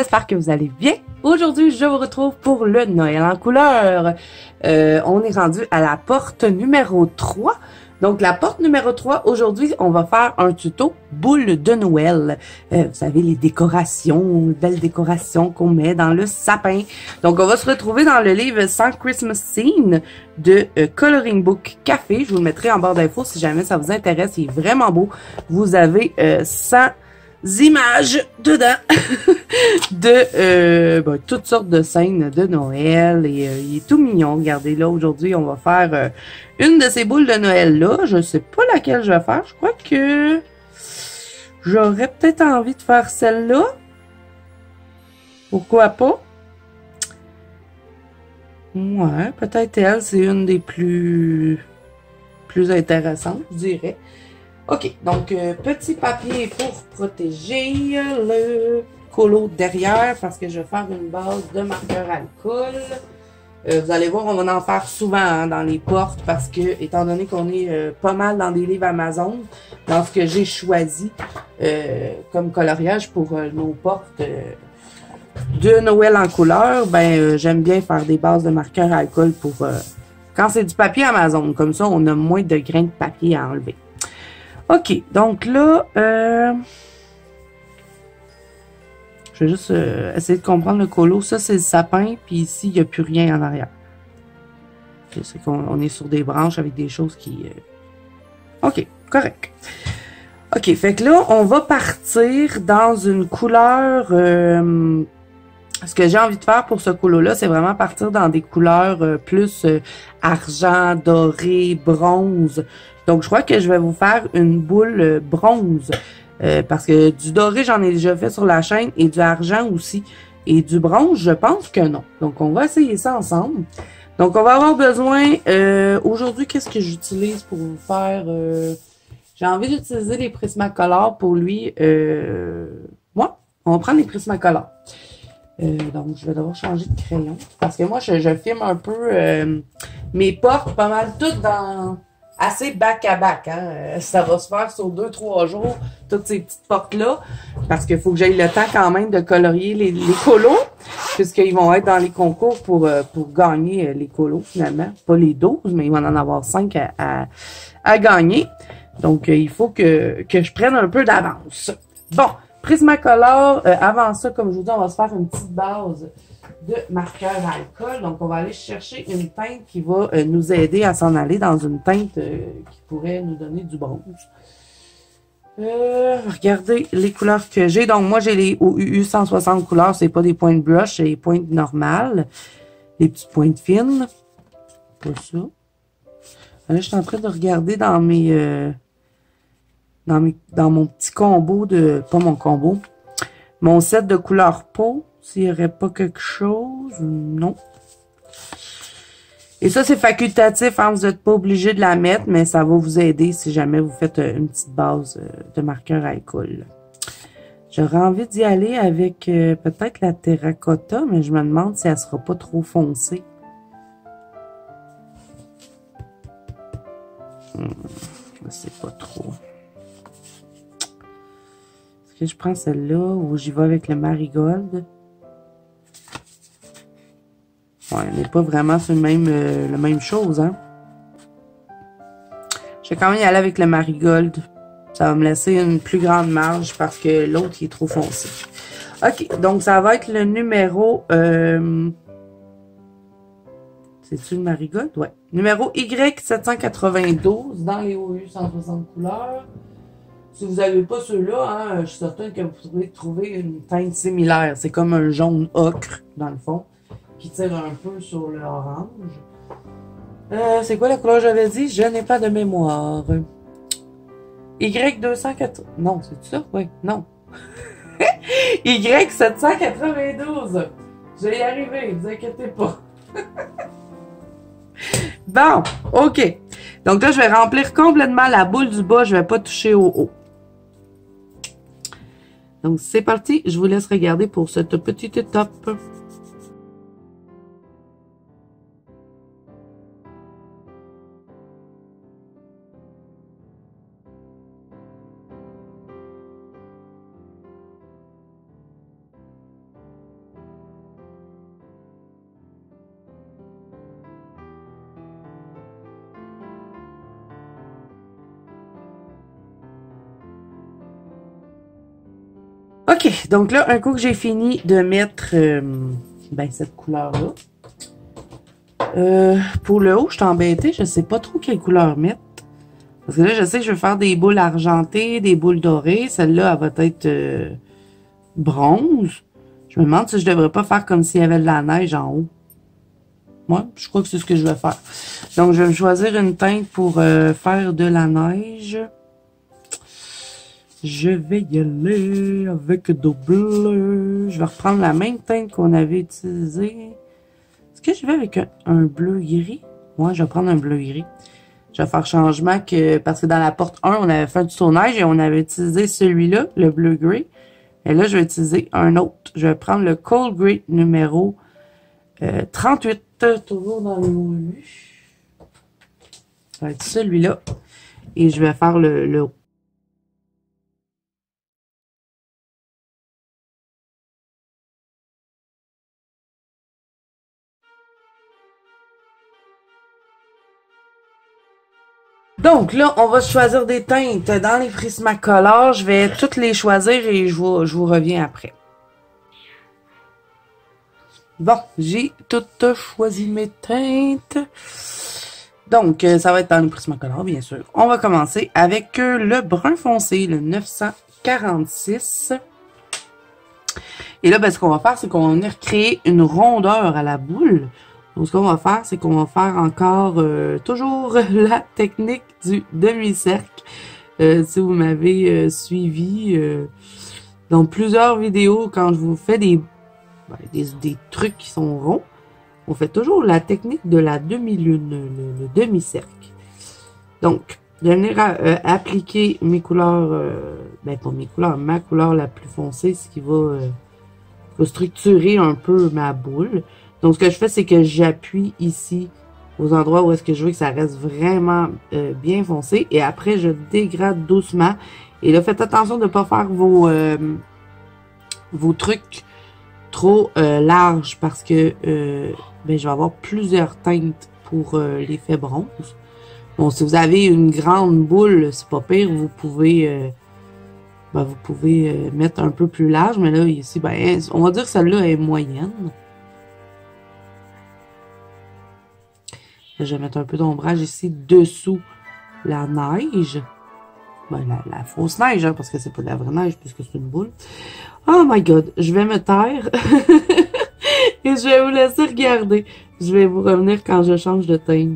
j'espère que vous allez bien. Aujourd'hui, je vous retrouve pour le Noël en couleur. On est rendu à la porte numéro 3. Donc, la porte numéro 3, aujourd'hui, on va faire un tuto boule de Noël. Vous savez, les décorations, les belles décorations qu'on met dans le sapin. Donc, on va se retrouver dans le livre 100 Christmas Scene de Coloring Book Café. Je vous le mettrai en barre d'infos si jamais ça vous intéresse. Il est vraiment beau. Vous avez 100 images dedans de toutes sortes de scènes de Noël et il est tout mignon. Regardez là, aujourd'hui on va faire une de ces boules de Noël là. Je sais pas laquelle je vais faire. Je crois que j'aurais peut-être envie de faire celle-là. Pourquoi pas? Ouais, peut-être elle, c'est une des plus intéressantes, je dirais. OK, donc petit papier pour protéger le colo derrière parce que je vais faire une base de marqueur alcool. Vous allez voir, on va en faire souvent hein, dans les portes parce que, étant donné qu'on est pas mal dans des livres Amazon, dans ce que j'ai choisi comme coloriage pour nos portes de Noël en couleur, ben j'aime bien faire des bases de marqueur alcool pour quand c'est du papier Amazon. Comme ça, on a moins de grains de papier à enlever. OK, donc là, je vais juste essayer de comprendre le colo. Ça, c'est le sapin, puis ici, il n'y a plus rien en arrière. Je sais qu'on est sur des branches avec des choses qui... OK, correct. OK, fait que là, on va partir dans une couleur... ce que j'ai envie de faire pour ce colo-là, c'est vraiment partir dans des couleurs plus argent, doré, bronze. Donc, je crois que je vais vous faire une boule bronze. Parce que du doré, j'en ai déjà fait sur la chaîne. Et du argent aussi. Et du bronze, je pense que non. Donc, on va essayer ça ensemble. Donc, on va avoir besoin... aujourd'hui, qu'est-ce que j'utilise pour vous faire... j'ai envie d'utiliser les Prismacolor pour lui. Moi, on va prendre les Prismacolor. Donc, je vais devoir changer de crayon. Parce que moi, je filme un peu mes portes pas mal toutes dans... assez back-à-back. Hein? Ça va se faire sur 2-3 jours, toutes ces petites portes-là. Parce qu'il faut que j'aille le temps quand même de colorier les colos. Puisqu'ils vont être dans les concours pour gagner les colos, finalement. Pas les 12, mais il va en avoir 5 à gagner. Donc, il faut que je prenne un peu d'avance. Bon. Prismacolor, avant ça, comme je vous dis, on va se faire une petite base de marqueur alcool. Donc, on va aller chercher une teinte qui va nous aider à s'en aller dans une teinte qui pourrait nous donner du bronze. Regardez les couleurs que j'ai. Donc, moi, j'ai les OUU 160 couleurs. C'est pas des pointes brush, c'est des pointes normales. Les petites pointes fines. Pas ça. Là, je suis en train de regarder dans mes... dans mon petit combo de... Pas mon combo. Mon set de couleur peau. S'il n'y aurait pas quelque chose. Non. Et ça, c'est facultatif. Hein, vous n'êtes pas obligé de la mettre. Mais ça va vous aider si jamais vous faites une petite base de marqueur alcool. J'aurais envie d'y aller avec peut-être la terracotta. Mais je me demande si elle sera pas trop foncée. Je sais pas trop. Je prends celle-là ou j'y vais avec le marigold. Ouais, elle n'est pas vraiment sur la même chose, hein. Je vais quand même y aller avec le marigold. Ça va me laisser une plus grande marge parce que l'autre, il est trop foncé. OK, donc ça va être le numéro... C'est-tu le marigold? Ouais. Numéro Y792 dans les OU 160 couleurs. Si vous n'avez pas ceux-là, hein, je suis certaine que vous pourrez trouver une teinte similaire. C'est comme un jaune ocre, dans le fond, qui tire un peu sur l'orange. C'est quoi la couleur que j'avais dit? Je n'ai pas de mémoire. Y204... Non, c'est ça? Oui, non. Y792. Je vais y arriver, ne vous inquiétez pas. Bon, OK. Donc là, je vais remplir complètement la boule du bas. Je ne vais pas toucher au haut. Donc, c'est parti. Je vous laisse regarder pour cette petite étape. OK, donc là, un coup que j'ai fini de mettre ben, cette couleur-là, pour le haut, je suis embêtée, je sais pas trop quelle couleur mettre. Parce que là, je sais que je vais faire des boules argentées, des boules dorées. Celle-là, elle va être bronze. Je me demande si je devrais pas faire comme s'il y avait de la neige en haut. Moi, je crois que c'est ce que je vais faire. Donc, je vais choisir une teinte pour faire de la neige. Je vais y aller avec du bleu. Je vais reprendre la même teinte qu'on avait utilisée. Est-ce que je vais avec un bleu gris? Moi, je vais prendre un bleu gris. Je vais faire changement parce que dans la porte 1, on avait fait du tournage et on avait utilisé celui-là, le bleu gris. Et là, je vais utiliser un autre. Je vais prendre le Cold Grey numéro 38, toujours dans le menu. Ça va être celui-là. Et je vais faire le haut. Donc là, on va choisir des teintes dans les Prismacolor. Je vais toutes les choisir et je vous reviens après. Bon, j'ai toutes choisi mes teintes. Donc, ça va être dans le Prismacolor, bien sûr. On va commencer avec le brun foncé, le 946. Et là, ben, ce qu'on va faire, c'est qu'on va venir créer une rondeur à la boule. Donc, ce qu'on va faire, c'est qu'on va faire encore toujours la technique du demi-cercle. Si vous m'avez suivi dans plusieurs vidéos, quand je vous fais des trucs qui sont ronds, on fait toujours la technique de la demi-lune, le demi-cercle. Donc, de venir appliquer mes couleurs, ben pas mes couleurs, ma couleur la plus foncée, ce qui va structurer un peu ma boule. Donc, ce que je fais, c'est que j'appuie ici aux endroits où est-ce que je veux que ça reste vraiment bien foncé. Et après, je dégrade doucement. Et là, faites attention de ne pas faire vos trucs trop larges parce que ben, je vais avoir plusieurs teintes pour l'effet bronze. Bon, si vous avez une grande boule, c'est pas pire, vous pouvez mettre un peu plus large, mais là, ici, ben, on va dire que celle-là est moyenne. Là, je vais mettre un peu d'ombrage ici dessous la neige. Ben, la fausse neige, hein, parce que c'est pas de la vraie neige, puisque c'est une boule. Oh my god, je vais me taire. Et je vais vous laisser regarder. Je vais vous revenir quand je change de teinte.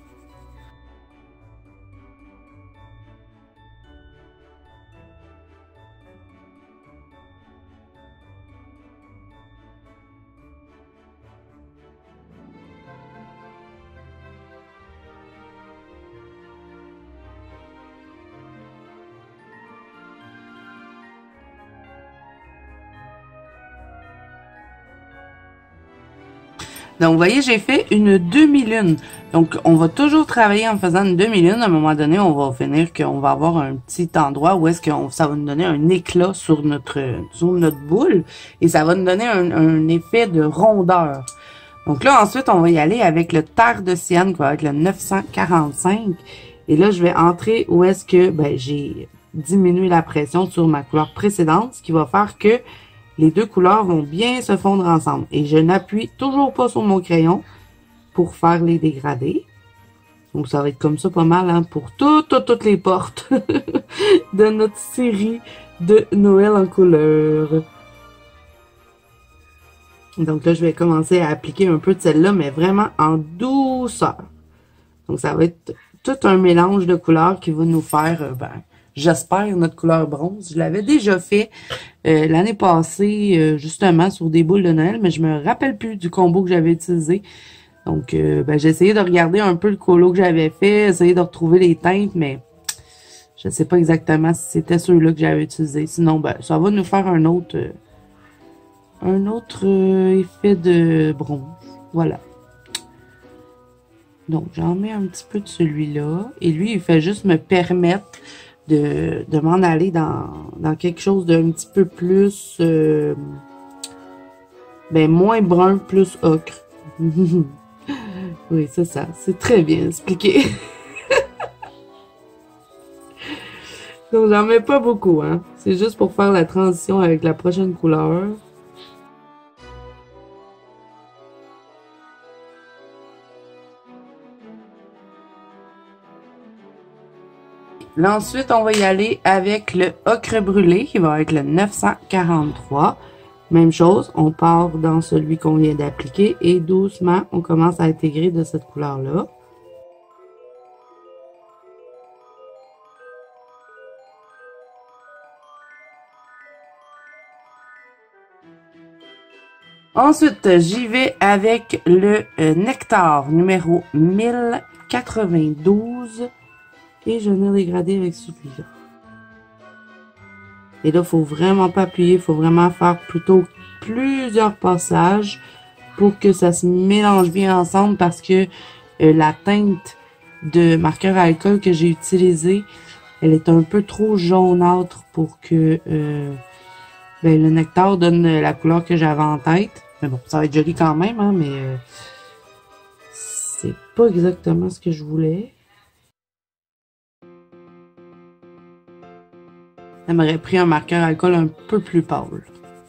Donc, vous voyez, j'ai fait une demi-lune. Donc, on va toujours travailler en faisant une demi-lune. À un moment donné, on va finir qu'on va avoir un petit endroit où est-ce que ça va nous donner un éclat sur notre boule. Et ça va nous donner un effet de rondeur. Donc là, ensuite, on va y aller avec le terre de Sienne, qui va être le 945. Et là, je vais entrer où est-ce que ben, j'ai diminué la pression sur ma couleur précédente, ce qui va faire que les deux couleurs vont bien se fondre ensemble. Et je n'appuie toujours pas sur mon crayon pour faire les dégradés. Donc, ça va être comme ça pas mal hein, pour toutes les portes de notre série de Noël en couleurs. Donc là, je vais commencer à appliquer un peu de celle-là, mais vraiment en douceur. Donc, ça va être tout un mélange de couleurs qui va nous faire... j'espère notre couleur bronze. Je l'avais déjà fait l'année passée, justement, sur des boules de Noël, mais je me rappelle plus du combo que j'avais utilisé. Donc, j'ai essayé de regarder un peu le colo que j'avais fait, essayer de retrouver les teintes, mais je ne sais pas exactement si c'était ceux-là que j'avais utilisé. Sinon, ben, ça va nous faire un autre effet de bronze. Voilà. Donc, j'en mets un petit peu de celui-là. Et lui, il fait juste me permettre de m'en aller dans quelque chose d'un petit peu plus moins brun, plus ocre. Oui, c'est ça. C'est très bien expliqué. Donc, j'en mets pas beaucoup, hein. C'est juste pour faire la transition avec la prochaine couleur. Là, ensuite, on va y aller avec le ocre brûlé, qui va être le 943. Même chose, on part dans celui qu'on vient d'appliquer et doucement, on commence à intégrer de cette couleur-là. Ensuite, j'y vais avec le nectar numéro 1092 et je viens dégrader avec celui-là. Et là, il faut vraiment pas appuyer, il faut vraiment faire plutôt plusieurs passages pour que ça se mélange bien ensemble parce que la teinte de marqueur à alcool que j'ai utilisée, elle est un peu trop jaunâtre pour que le nectar donne la couleur que j'avais en tête. Mais bon, ça va être joli quand même, hein, mais c'est pas exactement ce que je voulais. Ça m'aurait pris un marqueur à alcool un peu plus pâle.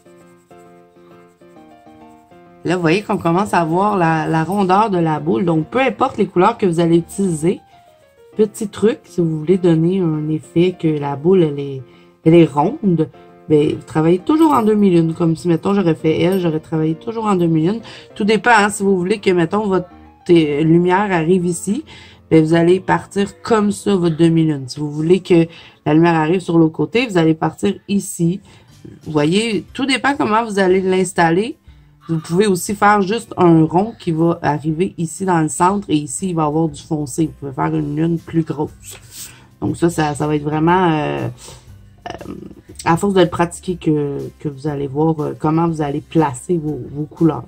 Là, vous voyez qu'on commence à voir la rondeur de la boule. Donc, peu importe les couleurs que vous allez utiliser, petit truc, si vous voulez donner un effet que la boule, elle est ronde, ben, vous travaillez toujours en demi-lune. Comme si, mettons, j'aurais fait elle, j'aurais travaillé toujours en demi-lune. Tout dépend, hein, si vous voulez que, mettons, votre lumière arrive ici, ben, vous allez partir comme ça, votre demi-lune. Si vous voulez que la lumière arrive sur l'autre côté, vous allez partir ici. Vous voyez, tout dépend comment vous allez l'installer. Vous pouvez aussi faire juste un rond qui va arriver ici dans le centre et ici, il va y avoir du foncé. Vous pouvez faire une lune plus grosse. Donc ça va être vraiment... à force de le pratiquer que vous allez voir comment vous allez placer vos couleurs.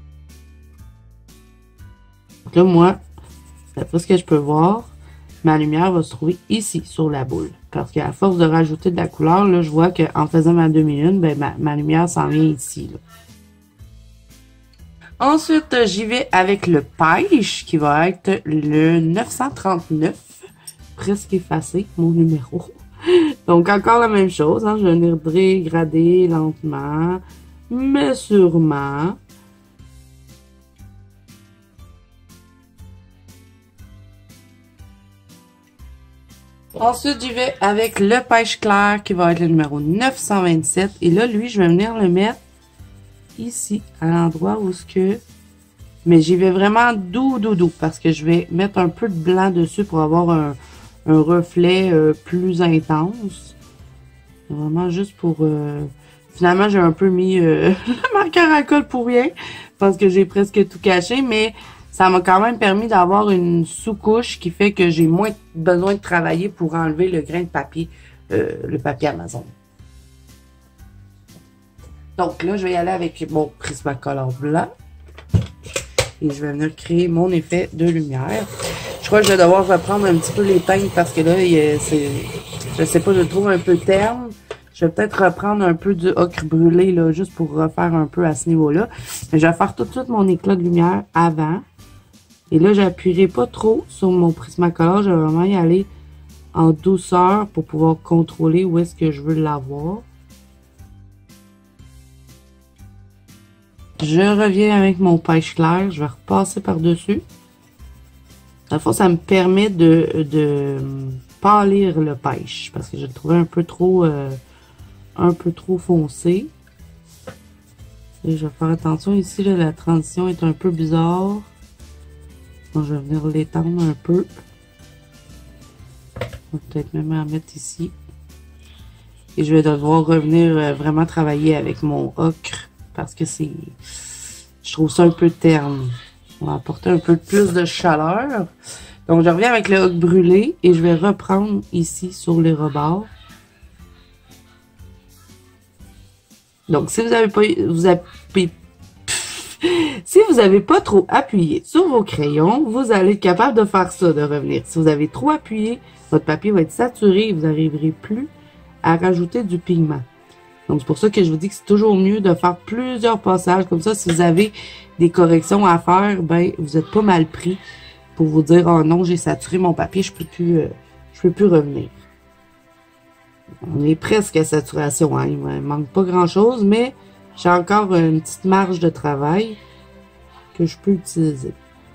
Donc là, moi, d'après ce que je peux voir, ma lumière va se trouver ici, sur la boule. Parce qu'à force de rajouter de la couleur, là, je vois qu'en faisant ma demi-lune, ben, ma lumière s'en vient ici, là. Ensuite, j'y vais avec le pêche, qui va être le 939. Presque effacé, mon numéro. Donc, encore la même chose, hein, je vais venir dégrader lentement, mais sûrement. Ensuite, j'y vais avec le pêche clair, qui va être le numéro 927. Et là, lui, je vais venir le mettre ici, à l'endroit où ce que... Mais j'y vais vraiment doux, parce que je vais mettre un peu de blanc dessus pour avoir un reflet plus intense. Vraiment juste pour... Finalement, j'ai un peu mis le marqueur à colle pour rien, parce que j'ai presque tout caché, mais ça m'a quand même permis d'avoir une sous-couche qui fait que j'ai moins besoin de travailler pour enlever le grain de papier, le papier Amazon. Donc là, je vais y aller avec mon Prismacolor blanc. Et je vais venir créer mon effet de lumière. Je crois que je vais devoir reprendre un petit peu les teintes parce que là, je sais pas, je le trouve un peu terne. Je vais peut-être reprendre un peu du ocre brûlé, là, juste pour refaire un peu à ce niveau-là. Mais je vais faire tout de suite mon éclat de lumière avant. Et là, j'appuierai pas trop sur mon Prismacolor. Je vais vraiment y aller en douceur pour pouvoir contrôler où est-ce que je veux l'avoir. Je reviens avec mon pêche clair. Je vais repasser par-dessus. Dans le fond, ça me permet de pâlir le pêche. Parce que je le trouvais un peu trop foncé. Et je vais faire attention ici, là, la transition est un peu bizarre. Donc, je vais venir l'étendre un peu. On va peut-être même en mettre ici. Et je vais devoir revenir vraiment travailler avec mon ocre. Parce que je trouve ça un peu terne. On va apporter un peu plus de chaleur. Donc, je reviens avec le ocre brûlé et je vais reprendre ici sur les rebords. Donc, si vous n'avez pas trop appuyé sur vos crayons, vous allez être capable de faire ça, de revenir. Si vous avez trop appuyé, votre papier va être saturé et vous n'arriverez plus à rajouter du pigment. Donc, c'est pour ça que je vous dis que c'est toujours mieux de faire plusieurs passages. Comme ça, si vous avez des corrections à faire, ben, vous êtes pas mal pris pour vous dire, oh non, j'ai saturé mon papier, je peux plus revenir. On est presque à saturation, hein. Il me manque pas grand-chose, mais j'ai encore une petite marge de travail que je peux utiliser.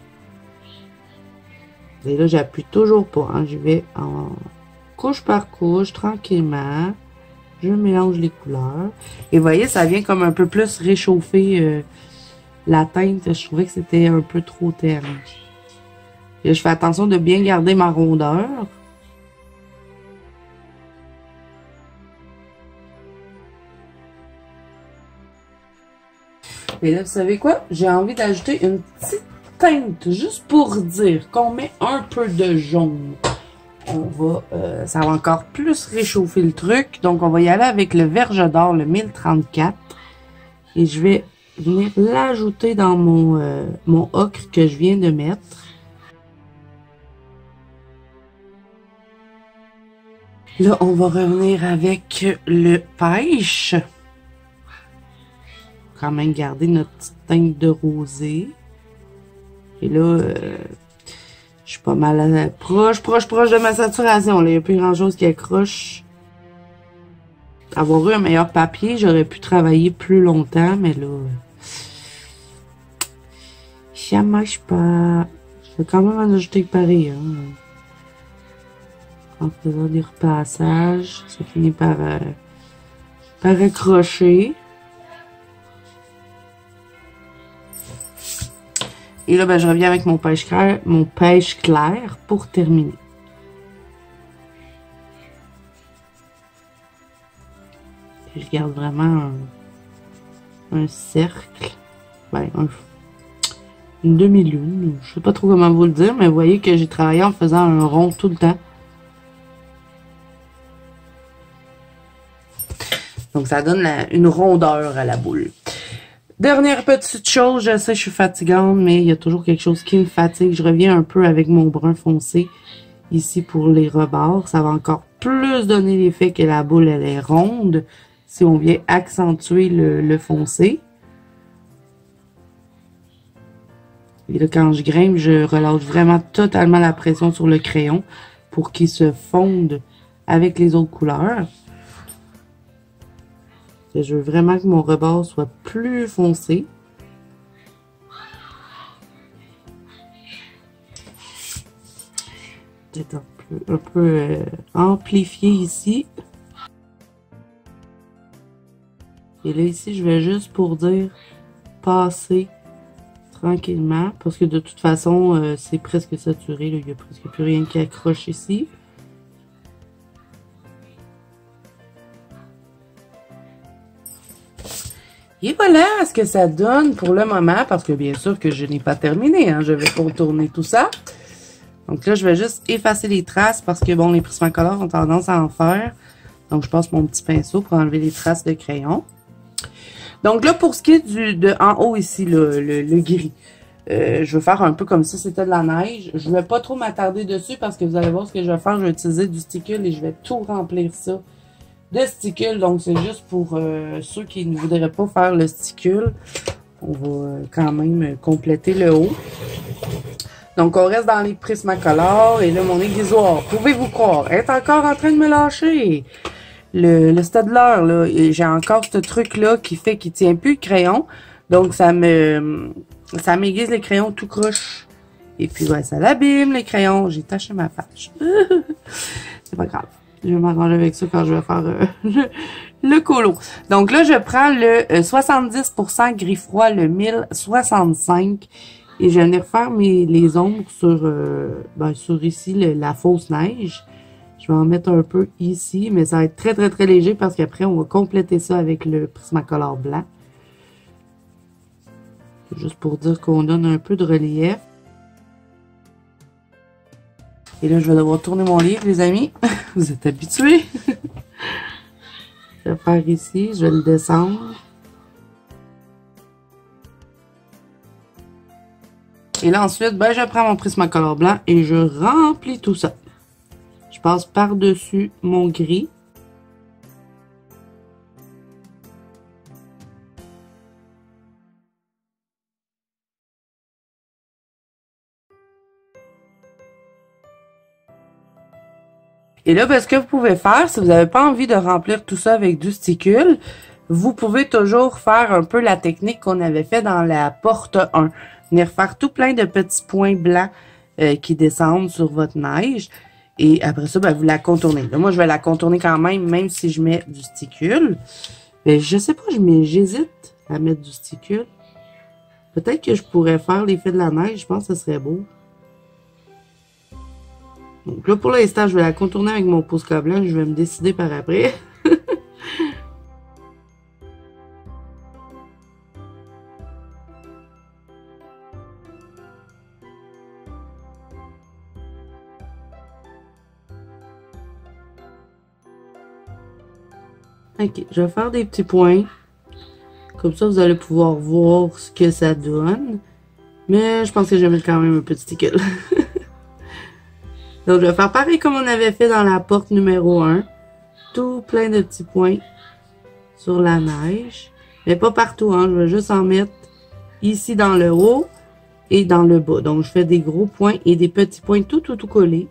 Et là, j'appuie toujours pas, hein. Je vais en couche par couche, tranquillement. Je mélange les couleurs. Et vous voyez, ça vient comme un peu plus réchauffer la teinte. Je trouvais que c'était un peu trop terne. Et là, je fais attention de bien garder ma rondeur. Et là, vous savez quoi? J'ai envie d'ajouter une petite teinte, juste pour dire qu'on met un peu de jaune. On va, ça va encore plus réchauffer le truc. Donc, on va y aller avec le Verge d'Or, le 1034. Et je vais venir l'ajouter dans mon ocre que je viens de mettre. Là, on va revenir avec le pêche. Quand même garder notre petite teinte de rosé. Et là, je suis pas mal proche de ma saturation. Là. Il n'y a plus grand chose qui accroche. Avoir eu un meilleur papier, j'aurais pu travailler plus longtemps, mais là, ça marche pas. Je vais quand même en ajouter pareil. Hein. En faisant des repassages, ça finit par accrocher. Et là, ben, je reviens avec mon pêche clair pour terminer. Et je garde vraiment un cercle. Ben, une demi-lune. Je sais pas trop comment vous le dire, mais vous voyez que j'ai travaillé en faisant un rond tout le temps. Donc, ça donne une rondeur à la boule. Dernière petite chose, je sais, je suis fatigante, mais il y a toujours quelque chose qui me fatigue. Je reviens un peu avec mon brun foncé ici pour les rebords. Ça va encore plus donner l'effet que la boule, elle est ronde si on vient accentuer le foncé. Et là, quand je grimpe, je relâche vraiment totalement la pression sur le crayon pour qu'il se fonde avec les autres couleurs. Et je veux vraiment que mon rebord soit plus foncé. Peut-être un peu amplifié ici. Et là, ici, je vais juste pour dire passer tranquillement. Parce que de toute façon, c'est presque saturé. Là. Il n'y a presque plus rien qui accroche ici. Et voilà ce que ça donne pour le moment. Parce que bien sûr que je n'ai pas terminé. Hein. Je vais contourner tout ça. Donc là, je vais juste effacer les traces parce que, bon, les Prismacolor ont tendance à en faire. Donc, je passe mon petit pinceau pour enlever les traces de crayon. Donc là, pour ce qui est en haut ici, le gris, je vais faire un peu comme si c'était de la neige. Je ne vais pas trop m'attarder dessus parce que vous allez voir ce que je vais faire. Je vais utiliser du sticule et je vais tout remplir ça de sticule. Donc, c'est juste pour ceux qui ne voudraient pas faire le sticule. On va quand même compléter le haut. Donc, on reste dans les Prismacolor. Et là, mon aiguisoir, pouvez-vous croire, est encore en train de me lâcher. Le Staedtler, là, j'ai encore ce truc-là qui fait qu'il tient plus le crayon. Donc, ça m'aiguise les crayons tout croche. Et puis, ouais, ça l'abîme, les crayons. J'ai taché ma page. C'est pas grave. Je vais m'arranger avec ça quand je vais faire le colo. Donc là, je prends le 70% gris froid, le 1065. Et je vais venir faire les ombres sur ici, la fausse neige. Je vais en mettre un peu ici, mais ça va être très, très, très léger parce qu'après, on va compléter ça avec le Prismacolor blanc. Juste pour dire qu'on donne un peu de relief. Et là, je vais devoir tourner mon livre, les amis. Vous êtes habitués. Je vais faire ici, je vais le descendre. Et là, ensuite, ben, je prends mon Prismacolor blanc et je remplis tout ça. Je passe par-dessus mon gris. Et là, ben, ce que vous pouvez faire, si vous n'avez pas envie de remplir tout ça avec du sticule, vous pouvez toujours faire un peu la technique qu'on avait fait dans la porte 1. Venir faire tout plein de petits points blancs qui descendent sur votre neige. Et après ça, ben, vous la contournez. Là, moi, je vais la contourner quand même si je mets du sticule. Mais je sais pas, j'hésite à mettre du sticule. Peut-être que je pourrais faire l'effet de la neige. Je pense que ce serait beau. Donc là, pour l'instant, je vais la contourner avec mon Posca blanc. Je vais me décider par après. Ok, je vais faire des petits points. Comme ça, vous allez pouvoir voir ce que ça donne. Mais je pense que je vais mettre quand même un petit sticule. Donc, je vais faire pareil comme on avait fait dans la porte numéro 1. Tout plein de petits points sur la neige. Mais pas partout, hein. Je vais juste en mettre ici dans le haut et dans le bas. Donc, je fais des gros points et des petits points tout collés.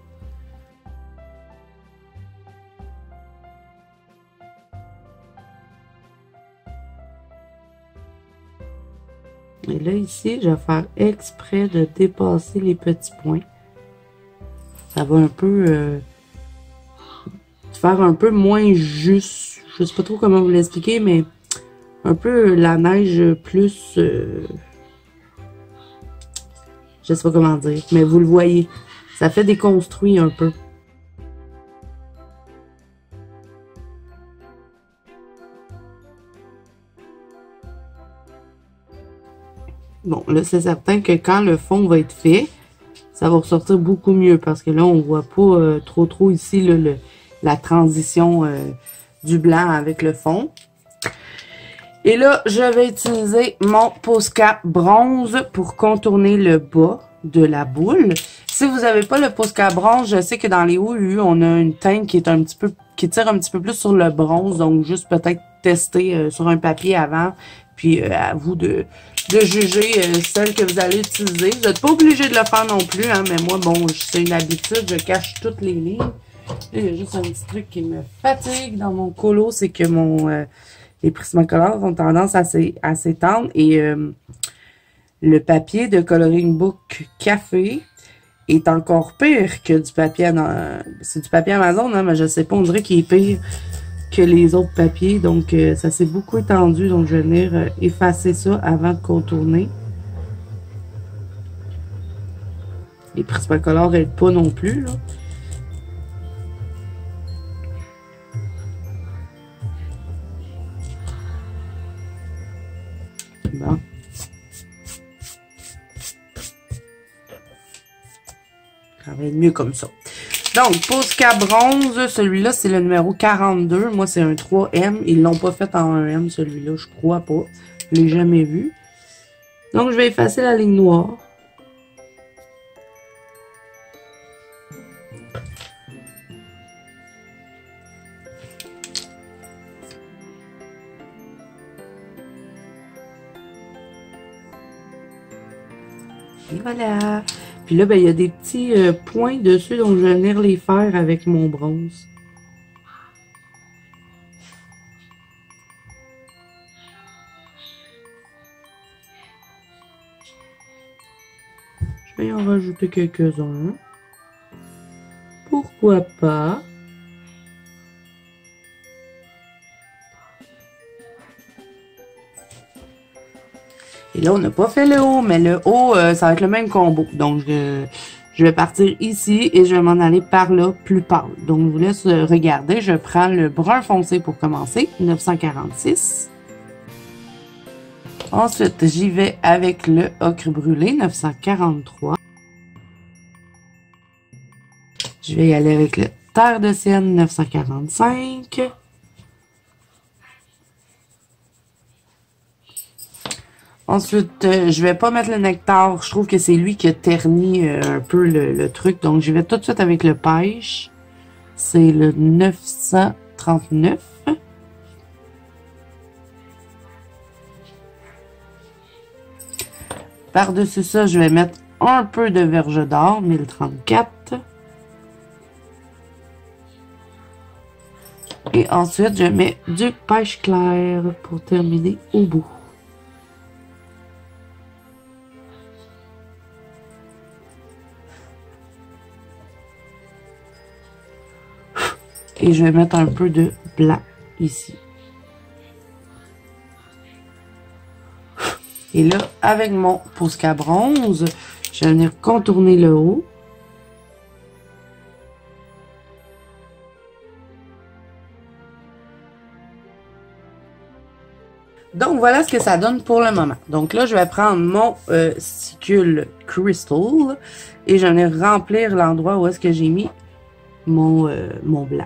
Et là, ici, je vais faire exprès de dépasser les petits points. Ça va un peu faire un peu moins juste. Je sais pas trop comment vous l'expliquer, mais un peu la neige plus... je sais pas comment dire, mais vous le voyez. Ça fait déconstruit un peu. Bon, là, c'est certain que quand le fond va être fait, ça va ressortir beaucoup mieux parce que là, on voit pas trop ici là, la transition du blanc avec le fond. Et là, je vais utiliser mon Posca bronze pour contourner le bas de la boule. Si vous n'avez pas le Posca bronze, je sais que dans les OU, on a une teinte qui est qui tire un petit peu plus sur le bronze, donc juste peut-être tester sur un papier avant, puis à vous de juger celle que vous allez utiliser. Vous n'êtes pas obligé de le faire non plus, hein, mais moi, bon, c'est une habitude, je cache toutes les lignes. Là, il y a juste un petit truc qui me fatigue dans mon colo, c'est que les Prismacolor ont tendance à s'étendre et le papier de Coloring Book Café est encore pire que du papier c'est du papier Amazon, hein, mais je sais pas, on dirait qu'il est pire que les autres papiers, donc ça s'est beaucoup étendu, donc je vais venir effacer ça avant de contourner. Les Prismacolor n'aident pas non plus, là. Bon. Ça va être mieux comme ça. Donc, Posca bronze, celui-là, c'est le numéro 42. Moi, c'est un 3M. Ils l'ont pas fait en 1M, celui-là. Je crois pas. Je l'ai jamais vu. Donc, je vais effacer la ligne noire. Et voilà. Puis là, ben, il y a des petits points dessus, donc je vais venir les faire avec mon bronze. Je vais en rajouter quelques-uns. Pourquoi pas? Et là, on n'a pas fait le haut, mais le haut, ça va être le même combo. Donc, je vais partir ici et je vais m'en aller par là, plus pâle. Donc, je vous laisse regarder. Je prends le brun foncé pour commencer, 946. Ensuite, j'y vais avec le ocre brûlé, 943. Je vais y aller avec le terre de sienne, 945. Ensuite, je vais pas mettre le nectar. Je trouve que c'est lui qui a terni un peu le truc. Donc, je vais tout de suite avec le pêche. C'est le 939. Par-dessus ça, je vais mettre un peu de verge d'or, 1034. Et ensuite, je mets du pêche clair pour terminer au bout. Et je vais mettre un peu de blanc ici. Et là, avec mon Posca bronze, je vais venir contourner le haut. Donc, voilà ce que ça donne pour le moment. Donc là, je vais prendre mon Sticule Crystal et je vais remplir l'endroit où est-ce que j'ai mis mon blanc.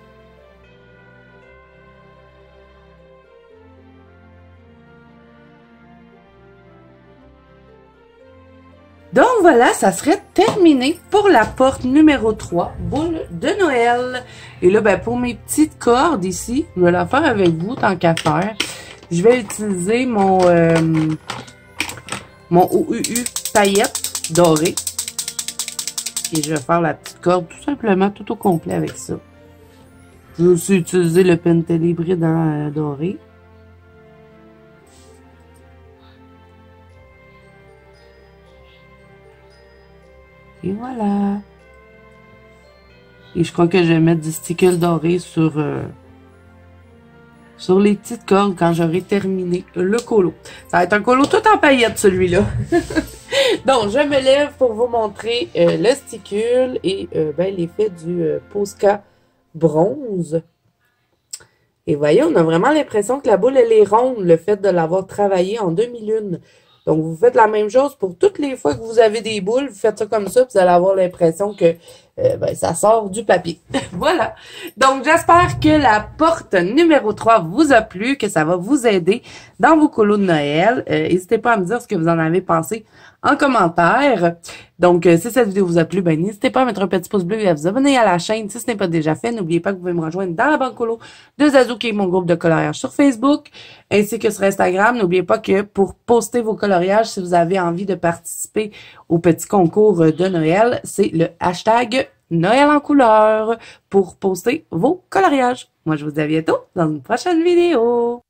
Donc voilà, ça serait terminé pour la porte numéro 3, boule de Noël. Et là, ben, pour mes petites cordes ici, je vais la faire avec vous tant qu'à faire. Je vais utiliser mon OUU paillette dorée. Et je vais faire la petite corde tout simplement, tout au complet avec ça. Je vais aussi utiliser le Pentel hybride en doré. Et voilà. Et je crois que je vais mettre du stickle doré sur les petites cordes quand j'aurai terminé le colo. Ça va être un colo tout en paillettes, celui-là. Donc, je me lève pour vous montrer le sticule et ben, l'effet du Posca bronze. Et voyez, on a vraiment l'impression que la boule, elle est ronde, le fait de l'avoir travaillée en demi-lune. Donc, vous faites la même chose pour toutes les fois que vous avez des boules. Vous faites ça comme ça, puis vous allez avoir l'impression que ben, ça sort du papier. Voilà. Donc, j'espère que la porte numéro 3 vous a plu, que ça va vous aider dans vos colos de Noël. N'hésitez pas à me dire ce que vous en avez pensé en commentaire. Donc, si cette vidéo vous a plu, ben n'hésitez pas à mettre un petit pouce bleu et à vous abonner à la chaîne si ce n'est pas déjà fait. N'oubliez pas que vous pouvez me rejoindre dans la banque colo de Zazou, qui est mon groupe de coloriage sur Facebook, ainsi que sur Instagram. N'oubliez pas que pour poster vos coloriages, si vous avez envie de participer au petit concours de Noël, c'est le hashtag Noël en couleur pour poster vos coloriages. Moi, je vous dis à bientôt dans une prochaine vidéo.